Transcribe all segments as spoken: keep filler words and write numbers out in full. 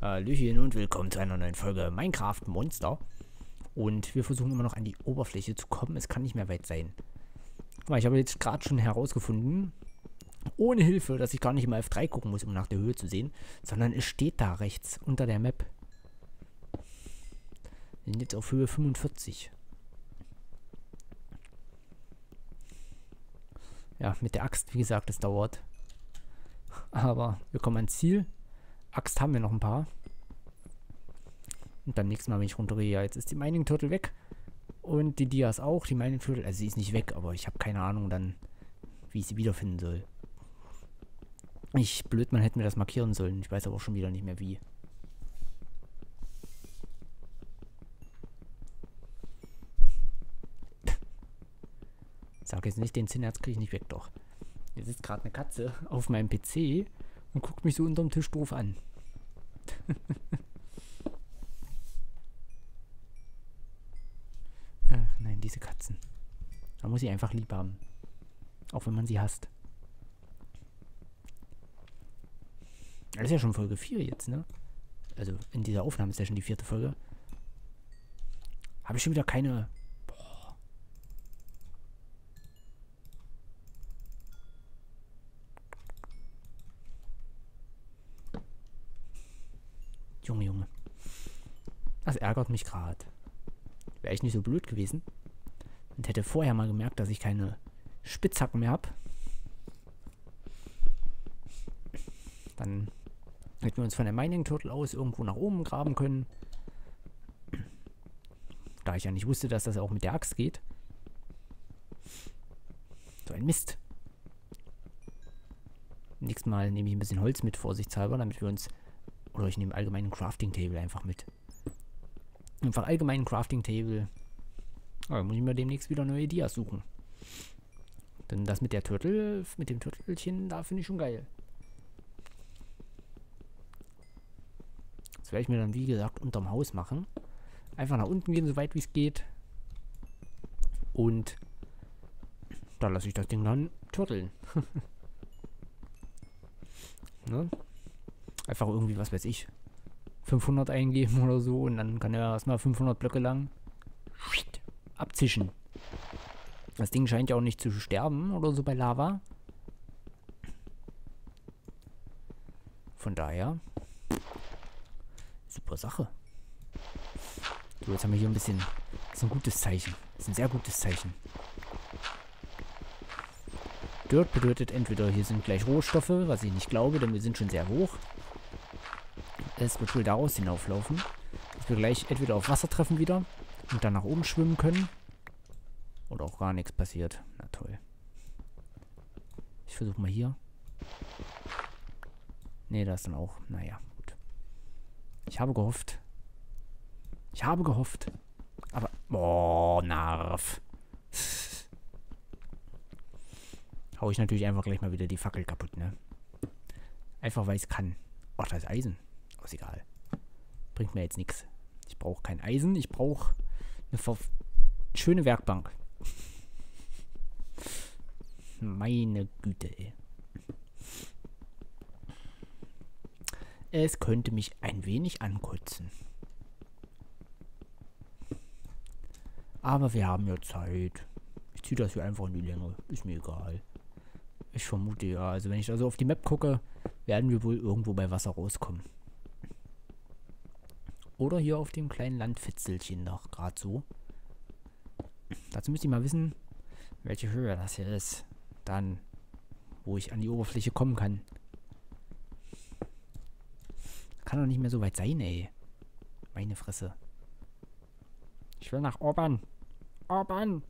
Hallöchen und willkommen zu einer neuen Folge Minecraft Monster. Und wir versuchen immer noch an die Oberfläche zu kommen. Es kann nicht mehr weit sein. Guck mal, ich habe jetzt gerade schon herausgefunden, ohne Hilfe, dass ich gar nicht immer F drei gucken muss, um nach der Höhe zu sehen, sondern es steht da rechts unter der Map. Wir sind jetzt auf Höhe fünfundvierzig. Ja, mit der Axt, wie gesagt, es dauert. Aber wir kommen ans Ziel. Axt haben wir noch ein paar. Und beim nächsten Mal, wenn ich runtergehe, ja, jetzt ist die Mining Turtle weg. Und die Dias auch. Die Mining Turtle, also sie ist nicht weg, aber ich habe keine Ahnung dann, wie ich sie wiederfinden soll. Ich, blöd, man hätte mir das markieren sollen. Ich weiß aber auch schon wieder nicht mehr wie. Sag jetzt nicht, den Zinnherz kriege ich nicht weg, doch. Hier sitzt gerade eine Katze auf meinem P C und guckt mich so unterm Tisch doof an. Ach nein, diese Katzen. Man muss sie einfach lieb haben. Auch wenn man sie hasst. Das ist ja schon Folge vier jetzt, ne? Also in dieser Aufnahme ist ja schon die vierte Folge. Habe ich schon wieder keine... Boah. Junge, Junge. Das ärgert mich gerade. Wäre ich nicht so blöd gewesen und hätte vorher mal gemerkt, dass ich keine Spitzhacken mehr habe, dann hätten wir uns von der Mining Turtle aus irgendwo nach oben graben können. Da ich ja nicht wusste, dass das auch mit der Axt geht. So ein Mist. Nächstes Mal nehme ich ein bisschen Holz mit, vorsichtshalber, damit wir uns... Oder ich nehme allgemeinen Crafting Table einfach mit. Einfach allgemeinen Crafting Table. Aber muss ich mir demnächst wieder neue Dias suchen. Denn das mit der Turtle, mit dem Turtelchen, da finde ich schon geil. Das werde ich mir dann, wie gesagt, unterm Haus machen. Einfach nach unten gehen, so weit wie es geht. Und da lasse ich das Ding dann turteln. Ne? Einfach irgendwie, was weiß ich, fünfhundert eingeben oder so und dann kann er erstmal fünfhundert Blöcke lang abzischen. Das Ding scheint ja auch nicht zu sterben oder so bei Lava. Von daher, super Sache. So, jetzt haben wir hier ein bisschen, das ist ein gutes Zeichen. Das ist ein sehr gutes Zeichen. Dirt bedeutet entweder hier sind gleich Rohstoffe, was ich nicht glaube, denn wir sind schon sehr hoch. Es wird wohl daraus hinauflaufen, dass wir gleich entweder auf Wasser treffen wieder und dann nach oben schwimmen können. Oder auch gar nichts passiert. Na toll. Ich versuche mal hier. Ne, da ist dann auch. Naja, gut. Ich habe gehofft. Ich habe gehofft. Aber. Boah, Narf. Hau ich natürlich einfach gleich mal wieder die Fackel kaputt, ne? Einfach weil ich es kann. Ach, da ist Eisen. Oh, ist egal. Bringt mir jetzt nichts. Ich brauche kein Eisen. Ich brauche eine ver schöne Werkbank. Meine Güte, ey. Es könnte mich ein wenig ankotzen. Aber wir haben ja Zeit. Ich ziehe das hier einfach in die Länge. Ist mir egal. Ich vermute ja. Also wenn ich also auf die Map gucke, werden wir wohl irgendwo bei Wasser rauskommen. Oder hier auf dem kleinen Landfitzelchen noch gerade so. Dazu müsste ich mal wissen, welche Höhe das hier ist. Dann, wo ich an die Oberfläche kommen kann. Kann doch nicht mehr so weit sein, ey. Meine Fresse. Ich will nach oben. Oben.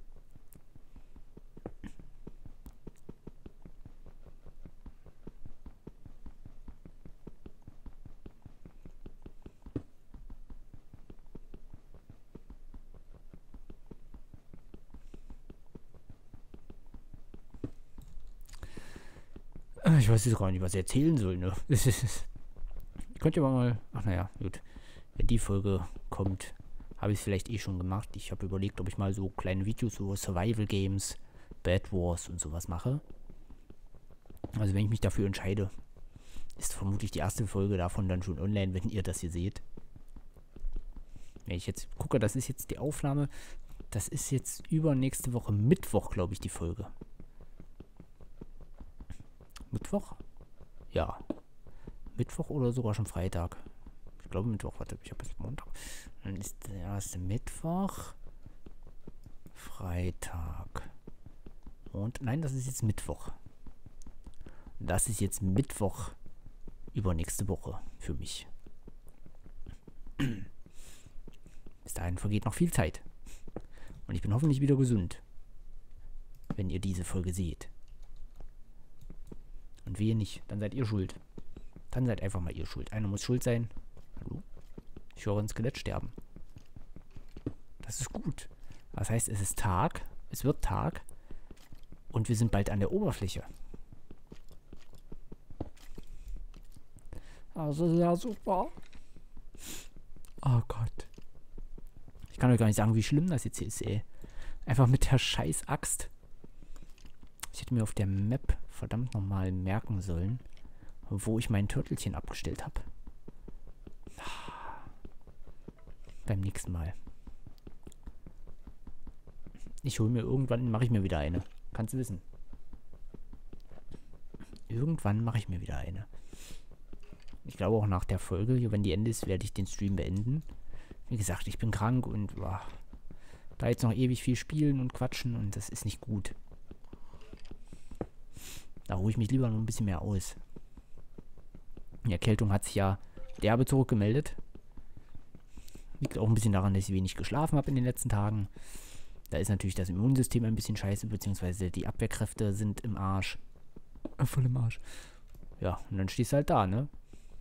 Ich weiß jetzt gar nicht, was ich erzählen soll, ne? Ich könnte ja mal... Ach naja, gut. Wenn die Folge kommt, habe ich es vielleicht eh schon gemacht. Ich habe überlegt, ob ich mal so kleine Videos, so Survival Games, Bed Wars und sowas mache. Also wenn ich mich dafür entscheide. ist vermutlich die erste Folge davon dann schon online, wenn ihr das hier seht. Wenn ich jetzt gucke, das ist jetzt die Aufnahme. Das ist jetzt übernächste Woche Mittwoch, glaube ich, die Folge. Mittwoch? Ja. Mittwoch oder sogar schon Freitag. Ich glaube Mittwoch. Warte, ich habe jetzt Montag. Dann ist der erste Mittwoch. Freitag. Und nein, das ist jetzt Mittwoch. Das ist jetzt Mittwoch übernächste Woche für mich. Bis dahin vergeht noch viel Zeit. Und ich bin hoffentlich wieder gesund, wenn ihr diese Folge seht. Und wehe nicht, dann seid ihr schuld. Dann seid einfach mal ihr schuld. Einer muss schuld sein. Hallo? Ich höre ein Skelett sterben. Das ist gut. Das heißt, es ist Tag. Es wird Tag. Und wir sind bald an der Oberfläche. Also ja, super. Oh Gott. Ich kann euch gar nicht sagen, wie schlimm das jetzt hier ist, ey. Einfach mit der scheiß Axt. Ich hätte mir auf der Map verdammt nochmal merken sollen, wo ich mein Turtelchen abgestellt habe. Beim nächsten Mal. Ich hole mir irgendwann, mache ich mir wieder eine. Kannst du wissen. Irgendwann mache ich mir wieder eine. Ich glaube auch nach der Folge, wenn die Ende ist, werde ich den Stream beenden. Wie gesagt, ich bin krank und boah, da jetzt noch ewig viel spielen und quatschen und das ist nicht gut. Da ruhe ich mich lieber noch ein bisschen mehr aus. Die Erkältung hat sich ja derbe zurückgemeldet. Liegt auch ein bisschen daran, dass ich wenig geschlafen habe in den letzten Tagen. Da ist natürlich das Immunsystem ein bisschen scheiße, beziehungsweise die Abwehrkräfte sind im Arsch. Äh, voll im Arsch. Ja, und dann stehst du halt da, ne?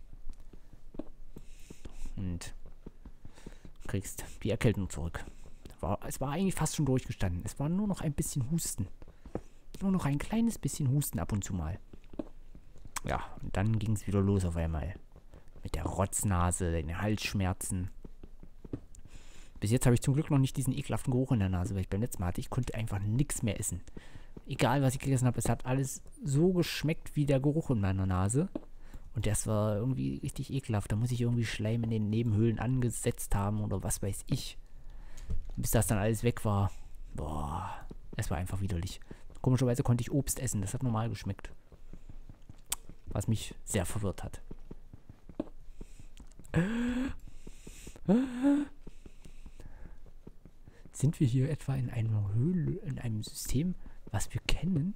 Und kriegst die Erkältung zurück. War, es war eigentlich fast schon durchgestanden. Es war nur noch ein bisschen Husten. Nur noch ein kleines bisschen Husten ab und zu mal. Ja, und dann ging es wieder los auf einmal. Mit der Rotznase, den Halsschmerzen. Bis jetzt habe ich zum Glück noch nicht diesen ekelhaften Geruch in der Nase, weil ich beim letzten Mal hatte, ich konnte einfach nichts mehr essen. Egal, was ich gegessen habe, es hat alles so geschmeckt wie der Geruch in meiner Nase. Und das war irgendwie richtig ekelhaft. Da muss ich irgendwie Schleim in den Nebenhöhlen angesetzt haben oder was weiß ich. Bis das dann alles weg war. Boah, es war einfach widerlich. Komischerweise konnte ich Obst essen. Das hat normal geschmeckt. Was mich sehr verwirrt hat. Sind wir hier etwa in einer Höhle, in einem System, was wir kennen?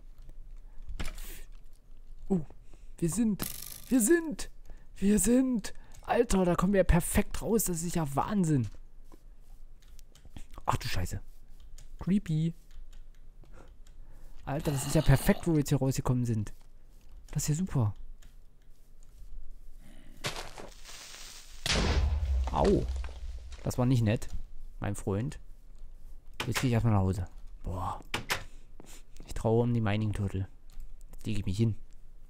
Oh, wir sind... Wir sind, wir sind, Alter, da kommen wir ja perfekt raus, das ist ja Wahnsinn. Ach du Scheiße. Creepy. Alter, das ist ja perfekt, wo wir jetzt hier rausgekommen sind. Das ist ja super. Au. Das war nicht nett, mein Freund. Jetzt gehe ich erstmal nach Hause. Boah. Ich traue um die Mining Turtle. Jetzt lege ich mich hin.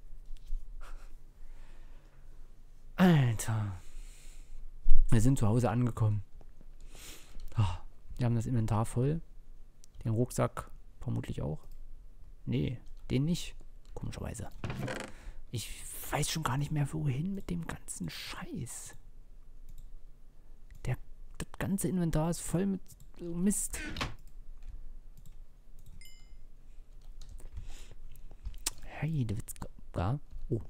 Alter. Wir sind zu Hause angekommen. Ah, wir haben das Inventar voll. Den Rucksack vermutlich auch. Nee, den nicht. Komischerweise. Ich weiß schon gar nicht mehr, wohin mit dem ganzen Scheiß. Der, das ganze Inventar ist voll mit Mist. Hey, der Witz. Ja. Oh.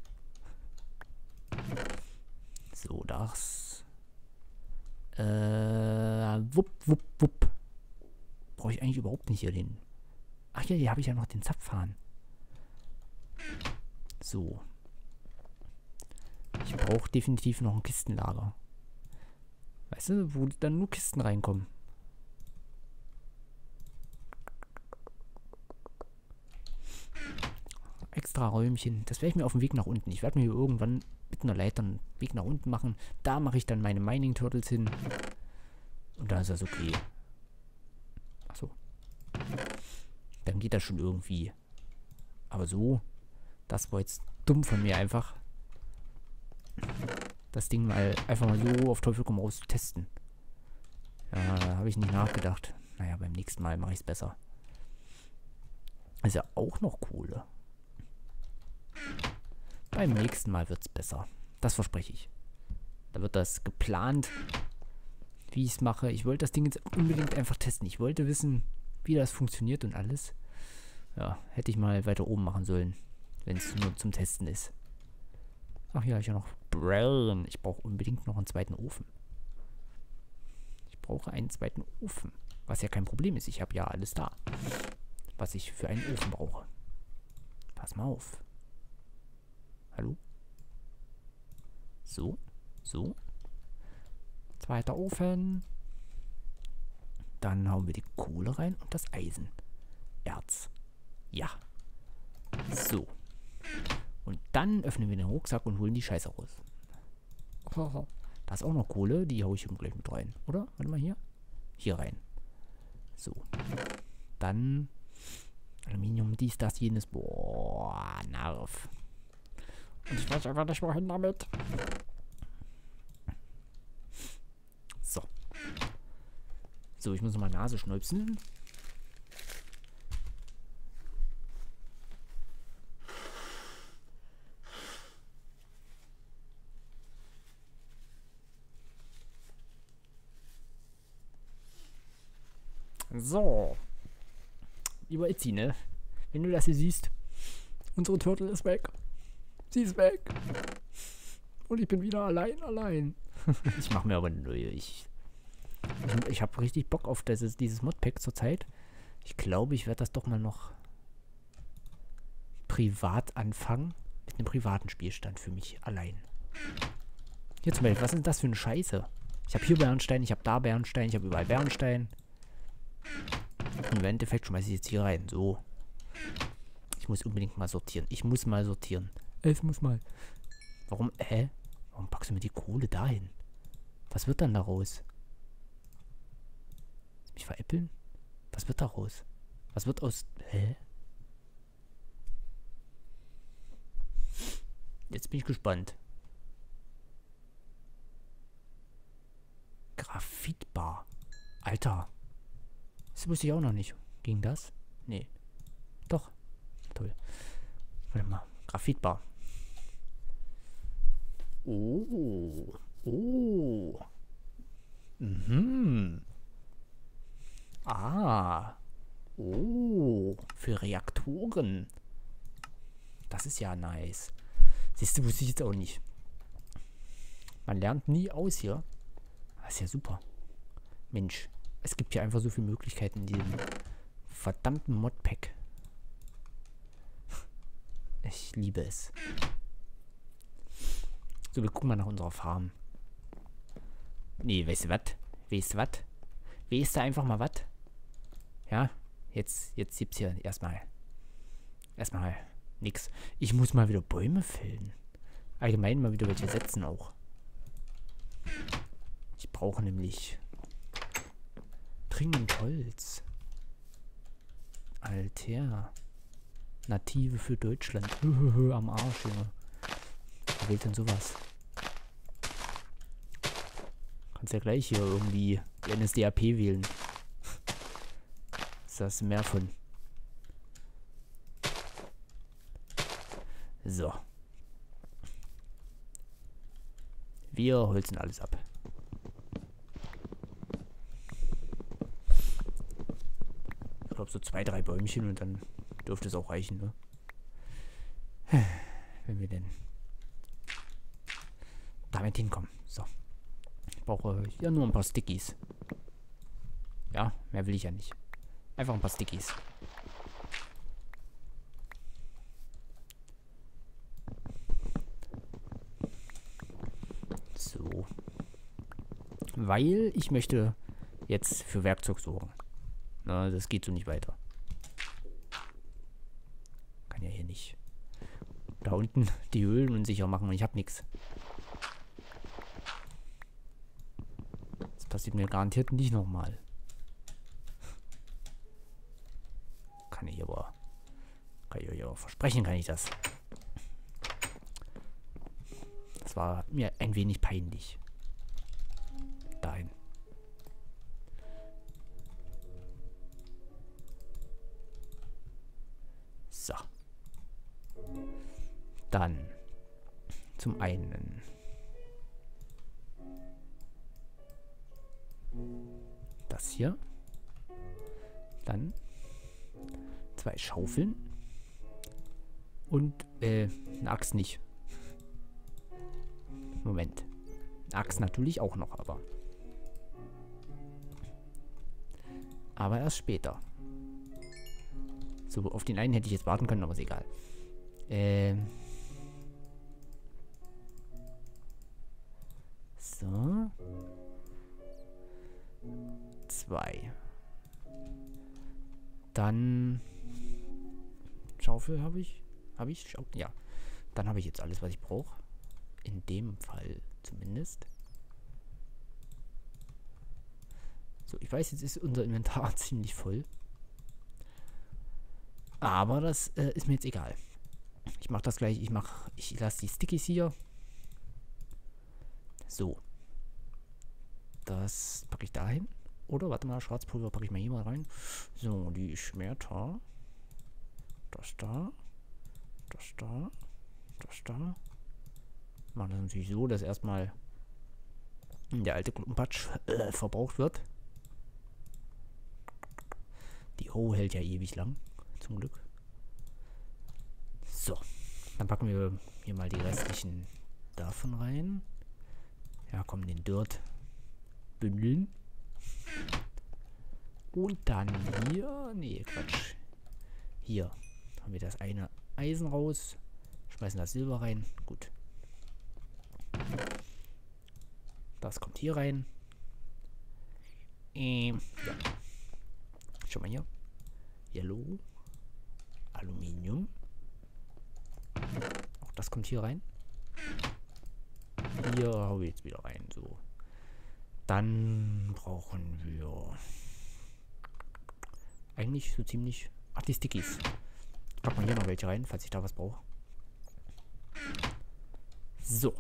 So, das. Äh, wupp, wupp, wupp. Brauche ich eigentlich überhaupt nicht hier den. Ach ja, hier habe ich ja noch den Zapfhahn. So. Ich brauche definitiv noch ein Kistenlager. Weißt du, wo dann nur Kisten reinkommen. Extra Räumchen. Das werde ich mir auf dem Weg nach unten. Ich werde mir hier irgendwann mit einer Leiter einen Weg nach unten machen. Da mache ich dann meine Mining Turtles hin. Und da ist das okay. Achso. Dann geht das schon irgendwie. Aber so, das war jetzt dumm von mir einfach. Das Ding mal einfach mal so auf Teufel komm raus zu testen. Ja, da habe ich nicht nachgedacht. Naja, beim nächsten Mal mache ich es besser. Ist ja auch noch Kohle. Beim nächsten Mal wird es besser. Das verspreche ich. Da wird das geplant, wie ich es mache. Ich wollte das Ding jetzt unbedingt einfach testen. Ich wollte wissen, wie das funktioniert und alles. Ja, hätte ich mal weiter oben machen sollen, wenn es nur zum Testen ist. Ach ja, ich habe noch Brillen. Ich brauche unbedingt noch einen zweiten Ofen. Ich brauche einen zweiten Ofen. Was ja kein Problem ist. Ich habe ja alles da, was ich für einen Ofen brauche. Pass mal auf. Hallo? So, so. Zweiter Ofen. Dann hauen wir die Kohle rein und das Eisen. Erz. Ja. So. Und dann öffnen wir den Rucksack und holen die Scheiße raus. Da ist auch noch Kohle, die haue ich eben gleich mit rein. Oder? Warte mal hier. Hier rein. So. Dann Aluminium, dies, das, jenes. Boah, Nerv. Und ich weiß einfach nicht, wohin damit. So. So, ich muss nochmal Nase schnäupsen. So. Lieber Itzi, ne? Wenn du das hier siehst, unsere Turtle ist weg. Sie ist weg. Und ich bin wieder allein, allein. Ich mache mir aber eine neue. Ich, ich, ich habe richtig Bock auf dieses, dieses Modpack zurzeit. Ich glaube, ich werde das doch mal noch privat anfangen. Mit einem privaten Spielstand für mich allein. Hier zum Beispiel, was ist das für eine Scheiße? Ich habe hier Bernstein, ich habe da Bernstein, ich habe überall Bernstein. Und im Endeffekt schmeiße ich jetzt hier rein. So. Ich muss unbedingt mal sortieren. Ich muss mal sortieren. Es muss mal. Warum, hä? Warum packst du mir die Kohle dahin? Was wird dann daraus? Mich veräppeln? Was wird daraus? Was wird aus... Hä? Jetzt bin ich gespannt. Graphitbar. Alter. Das wusste ich auch noch nicht. Ging das? Nee. Doch. Toll. Warte mal. Graphitbar. Oh. Oh. Mhm. Ah. Oh. Für Reaktoren. Das ist ja nice. Siehst du, wusste ich jetzt auch nicht. Man lernt nie aus hier. Das ist ja super. Mensch. Es gibt hier einfach so viele Möglichkeiten in diesem verdammten Modpack. Ich liebe es. So, wir gucken mal nach unserer Farm. Nee, weißt du was? Weißt du was? Weißt du einfach mal was? Ja, jetzt, jetzt gibt's hier erstmal. Erstmal nix. Ich muss mal wieder Bäume fällen. Allgemein mal wieder welche setzen auch. Ich brauche nämlich dringend Holz. Alter. Native für Deutschland. Am Arsch, Junge. Wer wählt denn sowas? Kannst ja gleich hier irgendwie die N S D A P wählen. Ist das mehr von. So. Wir holzen alles ab. Ich glaube so zwei, drei Bäumchen und dann dürfte es auch reichen, ne? Wenn wir denn damit hinkommen. So. Ich brauche ja nur ein paar Stickies. Ja, mehr will ich ja nicht. Einfach ein paar Stickies. So. Weil ich möchte jetzt für Werkzeug sorgen. Na, das geht so nicht weiter. Kann ja hier nicht. Da unten die Höhlen unsicher machen und ich habe nichts. Das passiert mir garantiert nicht nochmal. Kann ich aber. Kann ich euch aber versprechen, kann ich das. Das war mir ein wenig peinlich. Dahin. So. Dann zum einen das hier. Dann zwei Schaufeln. Und, äh, eine Axt nicht. Moment. Eine Axt natürlich auch noch, aber. Aber erst später. So, auf den einen hätte ich jetzt warten können, aber ist egal. Ähm. So. Zwei. Dann Schaufel habe ich. Habe ich? Schau ja. Dann habe ich jetzt alles, was ich brauche. In dem Fall zumindest. So, ich weiß, jetzt ist unser Inventar ziemlich voll. Aber das äh, ist mir jetzt egal. Ich mache das gleich. Ich mache, ich lasse die Stickies hier. So. Das packe ich dahin. Oder, warte mal, Schwarzpulver packe ich mal hier mal rein. So, die Schwerter. Das da. Das da. Das da. Machen das natürlich so, dass erstmal der alte Klumpenpatsch äh, verbraucht wird. Die Ho hält ja ewig lang. Zum Glück. So. Dann packen wir hier mal die restlichen davon rein. Ja, komm, den Dirt bündeln. Und dann hier. Nee, Quatsch. Hier haben wir das eine Eisen raus. Schmeißen das Silber rein. Gut. Das kommt hier rein. Ähm, ja. Schau mal hier. Yellow. Aluminium. Auch das kommt hier rein. Hier haue ich jetzt wieder rein. So. Dann brauchen wir eigentlich so ziemlich. Ach, die Stickies. Ich pack mal hier noch welche rein, falls ich da was brauche. So.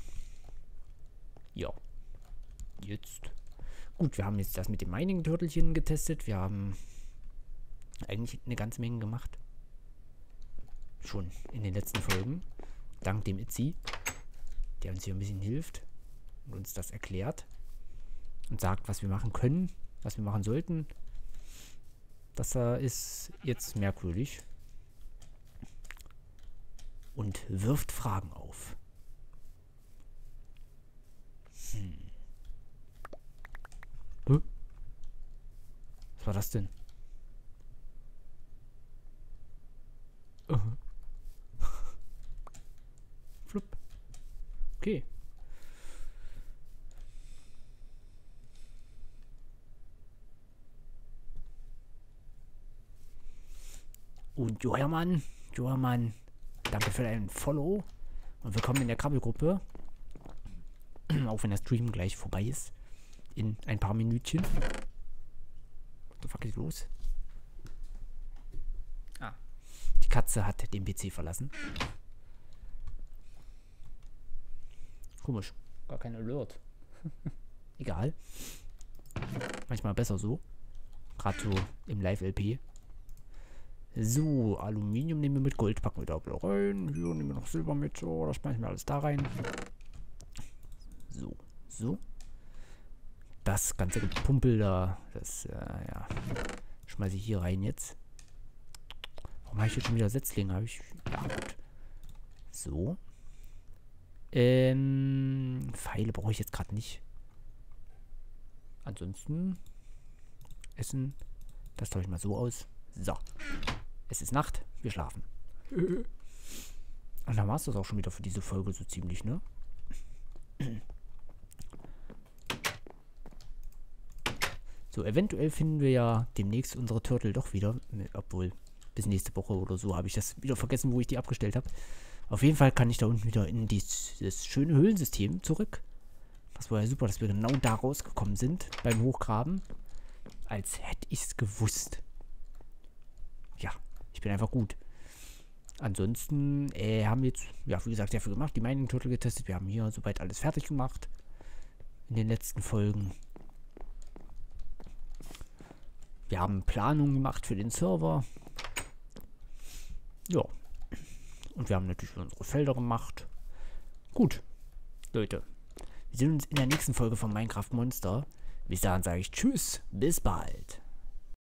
Ja. Jetzt. Gut, wir haben jetzt das mit dem Mining-Turtelchen getestet. Wir haben eigentlich eine ganze Menge gemacht. Schon in den letzten Folgen. Dank dem Itzy, der uns hier ein bisschen hilft und uns das erklärt. Und sagt, was wir machen können, was wir machen sollten. Das äh, ist jetzt merkwürdig. Und wirft Fragen auf. Hm. Hä? Was war das denn? Uh -huh. Flupp. Okay. Und Johermann, Johermann, danke für deinen Follow und willkommen in der Krabbelgruppe. Auch wenn der Stream gleich vorbei ist. In ein paar Minütchen. What the fuck ist los? Ah. Die Katze hat den P C verlassen. Komisch. Gar kein Alert. Egal. Manchmal besser so. Gerade so im Live-L P. So, Aluminium nehmen wir mit, Gold packen wir da rein. Hier nehmen wir noch Silber mit. So, das schmeißen wir alles da rein. So, so. Das ganze Gepumpel da, das, äh, ja, schmeiße ich hier rein jetzt. Warum habe ich jetzt schon wieder Setzlinge? Habe ich, ja, gut. So. Ähm, Pfeile brauche ich jetzt gerade nicht. Ansonsten, Essen, das tausche ich mal so aus. So. Es ist Nacht, wir schlafen. Und dann war es das auch schon wieder für diese Folge so ziemlich, ne? So, eventuell finden wir ja demnächst unsere Turtle doch wieder. Obwohl, bis nächste Woche oder so habe ich das wieder vergessen, wo ich die abgestellt habe. Auf jeden Fall kann ich da unten wieder in dieses schöne Höhlensystem zurück. Das war ja super, dass wir genau da rausgekommen sind beim Hochgraben. Als hätte ich es gewusst. Ja, ich bin einfach gut. Ansonsten äh, haben wir jetzt, ja, wie gesagt, sehr viel gemacht. Die Mining Turtle getestet. Wir haben hier soweit alles fertig gemacht. In den letzten Folgen. Wir haben Planungen gemacht für den Server. Ja. Und wir haben natürlich unsere Felder gemacht. Gut, Leute. Wir sehen uns in der nächsten Folge von Minecraft Monster. Bis dahin sage ich Tschüss, bis bald.